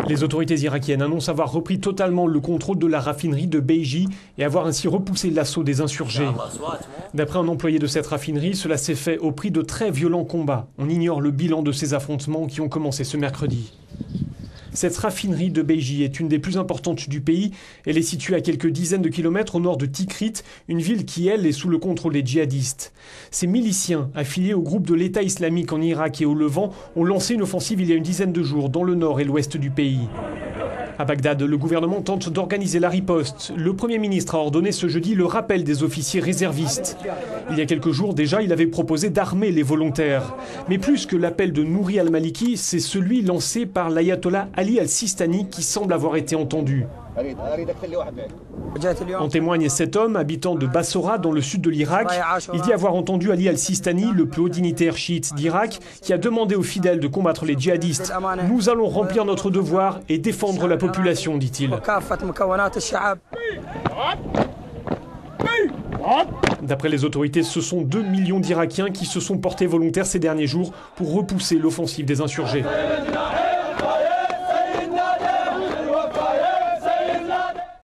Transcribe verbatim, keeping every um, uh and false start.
Les autorités irakiennes annoncent avoir repris totalement le contrôle de la raffinerie de Beiji et avoir ainsi repoussé l'assaut des insurgés. D'après un employé de cette raffinerie, cela s'est fait au prix de très violents combats. On ignore le bilan de ces affrontements qui ont commencé ce mercredi. Cette raffinerie de Beiji est une des plus importantes du pays. Elle est située à quelques dizaines de kilomètres au nord de Tikrit, une ville qui, elle, est sous le contrôle des djihadistes. Ces miliciens, affiliés au groupe de l'État islamique en Irak et au Levant, ont lancé une offensive il y a une dizaine de jours dans le nord et l'ouest du pays. À Bagdad, le gouvernement tente d'organiser la riposte. Le Premier ministre a ordonné ce jeudi le rappel des officiers réservistes. Il y a quelques jours déjà, il avait proposé d'armer les volontaires. Mais plus que l'appel de Nouri al-Maliki, c'est celui lancé par l'ayatollah Ali al-Sistani qui semble avoir été entendu. En témoigne cet homme, habitant de Bassora, dans le sud de l'Irak. Il dit avoir entendu Ali al-Sistani, le plus haut dignitaire chiite d'Irak, qui a demandé aux fidèles de combattre les djihadistes. « Nous allons remplir notre devoir et défendre la population », dit-il. D'après les autorités, ce sont deux millions d'Irakiens qui se sont portés volontaires ces derniers jours pour repousser l'offensive des insurgés.